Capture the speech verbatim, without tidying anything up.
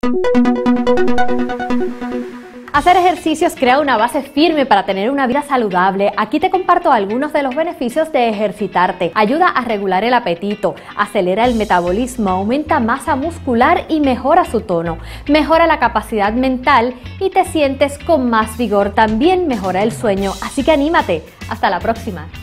Hacer ejercicios crea una base firme para tener una vida saludable. Aquí te comparto algunos de los beneficios de ejercitarte. Ayuda a regular el apetito, acelera el metabolismo, aumenta masa muscular y mejora su tono. Mejora la capacidad mental y te sientes con más vigor. También mejora el sueño. Así que anímate. Hasta la próxima.